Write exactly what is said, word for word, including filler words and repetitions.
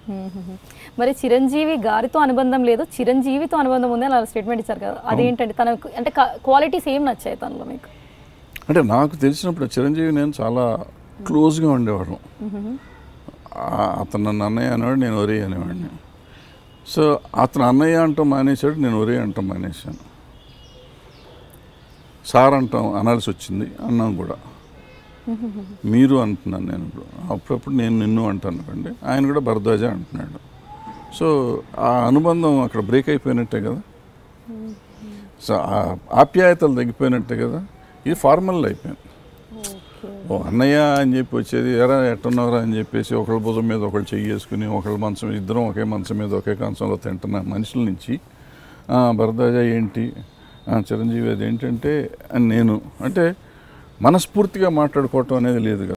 మరి చిరంజీవి గారితో అనుబంధం లేదు, చిరంజీవితో అనుబంధం ఉంది అని అలా స్టేట్మెంట్ ఇచ్చారు కదా, అదేంటంటే తన అంటే క్వాలిటీస్ ఏం నచ్చాయి తనలో మీకు? అంటే నాకు తెలిసినప్పుడు చిరంజీవి నేను చాలా క్లోజ్గా ఉండేవాళ్ళం. అతను నన్ను అన్నయ్య అనేవాడు, నేను ఒరే అనేవాడిని. సో అతను అన్నయ్య అంటాం మానేశాడు, నేను ఒరే అంటాం మానేశాను. సార్ అంటాం అనాల్సి వచ్చింది, అన్నాం కూడా. మీరు అంటున్నాను నేను ఇప్పుడు, అప్పుడప్పుడు నేను నిన్ను అంటాను కండి, ఆయన కూడా భరద్వాజ అంటున్నాడు. సో ఆ అనుబంధం అక్కడ బ్రేక్ అయిపోయినట్టే కదా. సో ఆ ఆప్యాయతలు తగ్గిపోయినట్టే కదా. ఇది ఫార్మల్ అయిపోయింది. ఓ అన్నయ్య అని చెప్పి వచ్చేది, ఎరా ఎట్టున్నారా అని చెప్పేసి ఒకళ్ళ భుజం మీద ఒకళ్ళు చెయ్యేసుకుని ఒకళ్ళ మంచం, ఇద్దరం ఒకే మంచం మీద ఒకే కంచంలో తింటున్న మనుషుల నుంచి భరద్వాజ ఏంటి, చిరంజీవి అది ఏంటంటే అని నేను అంటే మనస్ఫూర్తిగా మాట్లాడుకోవటం అనేది లేదు కదా.